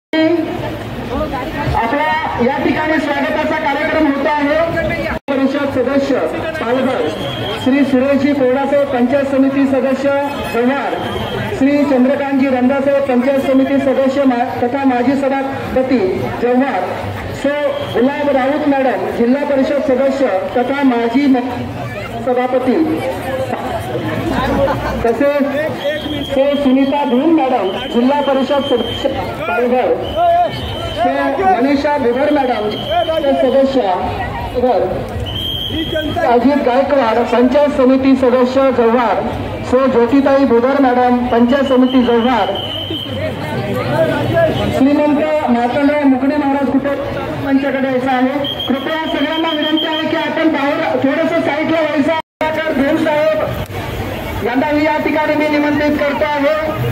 आपला या ठिकाणी स्वागताचा कार्यक्रम होता आहे। परिषद सदस्य पालघर श्री सुरेशजी कोरडासाहेब, पंचायत समिती सदस्य जव्हार, श्री चंद्रकांतजी रंदासाहेब, पंचायत समिती सदस्य तथा माजी सभापती जव्हार, सो गुलाब राऊत मॅडम, जिल्हा परिषद सदस्य तथा माजी सभापती, तसेच सो सुनीता धून मॅडम, जिल्हा परिषद सदस्य पालघर, सो मनीषा बिभर मॅडम, सदस्य पालघर, अजित गायकवाड, पंचायत समिती सदस्य जव्हार, सो ज्योतिताई बुधर मॅडम, पंचायत समिती जव्हार, श्रीमंत मातंडराव मुकणे महाराज कुठे मंचाकडे यायचं आहे। कृपया सगळ्यांना विनंती आहे की आपण बाहेर थोडंसं साईडला व्हायचं। धून साहेब यांनाही या ठिकाणी मी निमंत्रित करतो आहे।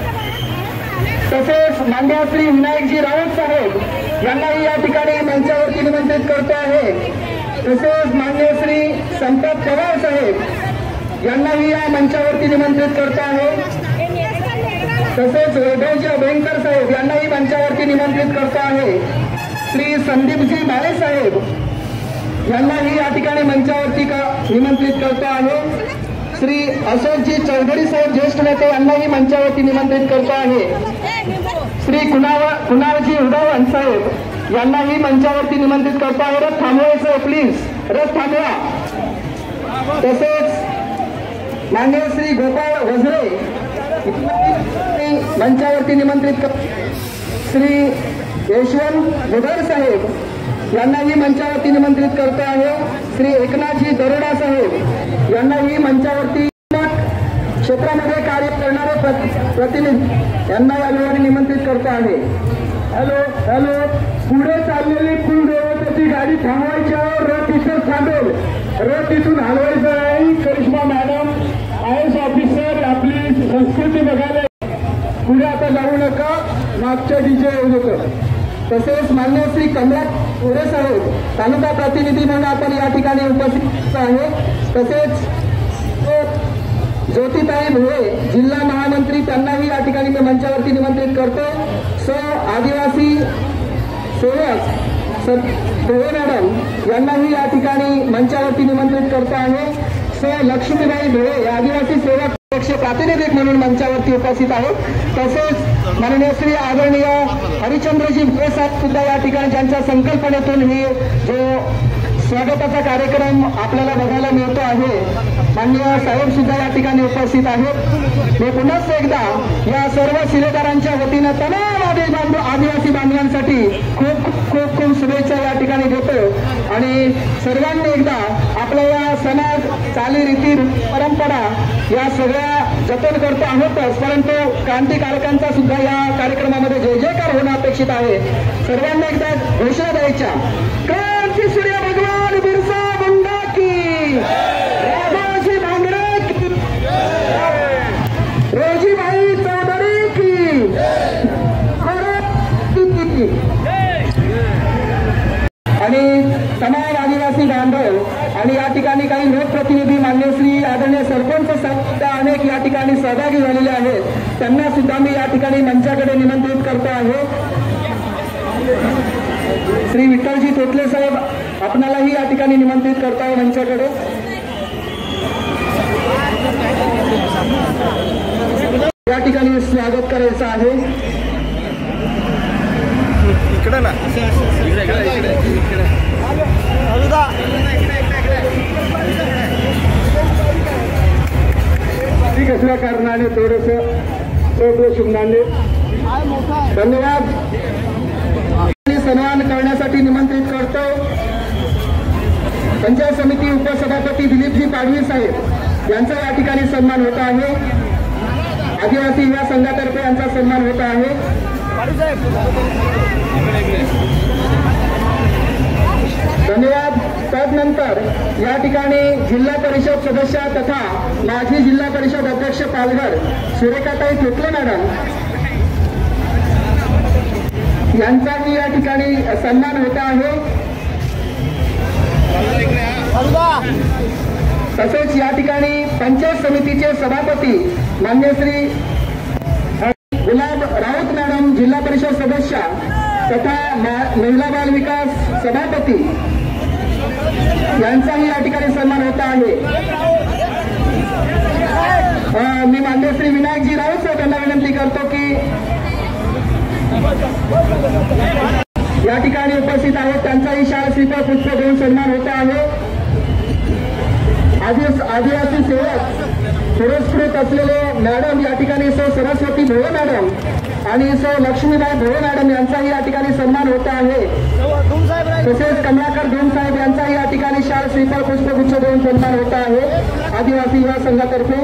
तसेच मान्य श्री विनायकजी राऊत साहेब यांनाही या ठिकाणी मंचावरती निमंत्रित करतो आहे। तसेच मान्य श्री संपत पवार साहेब यांनाही या मंचावरती निमंत्रित करतो आहे। तसेच वैभवजी अभयंकर साहेब यांनाही मंचावरती निमंत्रित करतो आहे। श्री संदीपजी माळे साहेब यांनाही या ठिकाणी मंचावरती निमंत्रित करतो आहे। श्री अशोकजी चौधरी साहेब ज्येष्ठ नेते यांनाही मंचावरती निमंत्रित करतो आहे। श्री कुणालजी उदावन साहेब यांनाही मंचावरती निमंत्रित करतो आहे। रथ थांबवायचं प्लीज, रथ थांबवा। तसेच मान्य श्री गोपाळ वझरे मंचावरती निमंत्रित श्री यशवंत बुधर साहेब यांनाही मंचावरती निमंत्रित करतो आहे। श्री एकनाथजी दरोडा साहेब यांनाही मंचावरती क्षेत्रामध्ये कार्य करणारे प्रतिनिधी यांना या वेळी निमंत्रित करतो आहे। हॅलो हॅलो, पुढे चाललेली कुलदेवतेची गाडी थांबवायच्यावर रथ इथं थांबेल, रथ इथून हलवायचं आहे। करिश्मा मॅडम IAS ऑफिसर आपली संस्कृती बघायला पुढे आता जाऊ नका, मागच्या डीजे येऊ नका। तसेच मान्य श्री कमला गोरे साहेब तालुका प्रतिनिधी म्हणून आपण या ठिकाणी उपस्थित आहे। तसेच ज्योतिताई भोळे जिल्हा महामंत्री त्यांनाही या ठिकाणी मी मंचावरती निमंत्रित करतो। सो आदिवासी सेवक भोळे मॅडम यांनाही या ठिकाणी मंचावरती निमंत्रित करतो आहे। सो लक्ष्मीबाई भोळे आदिवासी सेवक पक्ष प्रातिनिधिक म्हणून मंचावरती उपस्थित आहेत। तसेच माननीय श्री आदरणीय हरिचंद्रजी भोळे साहेब सुद्धा या ठिकाणी ज्यांच्या संकल्पनेतून ही जो स्वागताचा कार्यक्रम आपल्याला बघायला मिळतो आहे, माननीय साहेब सुद्धा या ठिकाणी उपस्थित आहेत। मी पुन्हा एकदा या सर्व शिलेदारांच्या वतीनं तमाम आदिवासी बांधवांसाठी खूप खूप खूप शुभेच्छा या ठिकाणी देतो आणि सर्वांनी एकदा आपल्या या समाज चालीरीती परंपरा या सगळ्या जतन करतो आहोतच, परंतु क्रांतिकारकांचा सुद्धा या कार्यक्रमामध्ये जय जयकार होणं अपेक्षित आहे। सर्वांना एकदा घोषणा द्यायच्या, क्रांती सूर्य भगवान बिरसा मुंडा की, राजाजी भांगरे की, रोजीबाई चौधरी की, आणि तमाम आदिवासी बांधव आणि या ठिकाणी काही लोकप्रतिनिधी मान्य श्री आदरणीय सरपंच सुद्धा अनेक या ठिकाणी सहभागी झालेले आहेत, त्यांना सुद्धा मी या ठिकाणी मंचाकडे निमंत्रित करतो आहे। श्री विठ्ठलजी तोतले साहेब आपणालाही या ठिकाणी निमंत्रित करतो आहे मंचाकडे। या ठिकाणी स्वागत करायचं आहे। इकडे ना, ठीक असल्या कारणाने थोडस शुभनाने धन्यवाद सन्मान करण्यासाठी निमंत्रित करतो। पंचायत समिती उपसभापती दिलीपजी पाडवी साहेब यांचा या ठिकाणी सन्मान होत आहे। आदिवासी युवा संघातर्फे यांचा सन्मान होत आहे। धन्यवाद। तदनंतर या ठिकाणी जिल्हा परिषद सदस्य तथा माजी जिल्हा परिषद अध्यक्ष पालघर सुरेखाताई तोतले मॅडम यांचाही या ठिकाणी सन्मान होत आहे। तसेच या ठिकाणी पंचायत समितीचे सभापती मान्य श्री गुलाब राऊत मॅडम, जिल्हा परिषद सदस्य तथा महिला बाल विकास सभापती यांचाही या ठिकाणी सन्मान होता आहे। मी माननीय श्री विनायकजी राऊत साहेब यांना विनंती करतो की या ठिकाणी उपस्थित आहेत, त्यांचाही शाल श्रीफळ पुष्प देऊन सन्मान होता आहे। आदिवासी सेवक पुरस्कृत असलेले मॅडम या ठिकाणी सौ सरस्वती भोळे मॅडम आणि सौ लक्ष्मीबाई भोळे मॅडम यांचाही या ठिकाणी सन्मान होता आहे। तसेच कमलाकर धूम साहेब यांचाही या ठिकाणी शाल श्रीफळ पुष्पगुच्छ देऊन सन्मान होता आहे आदिवासी युवा संघातर्फे।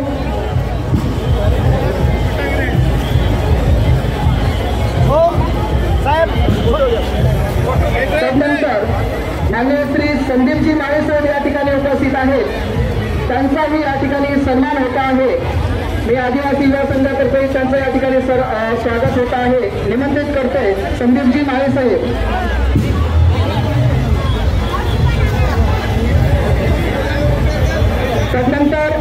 त्यानंतर माननीय श्री संदीपजी माळे साहेब या ठिकाणी उपस्थित आहेत, त्यांचाही या ठिकाणी सन्मान होता आहे। मी आदिवासी युवा संघातर्फे त्यांचं या ठिकाणी स्वागत होत आहे, निमंत्रित करते संदीपजी माळे साहेब। त्यानंतर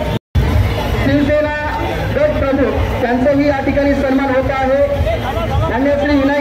शिवसेना गट प्रमुख त्यांचाही या ठिकाणी सन्मान होत आहे, माननीय श्री विनायक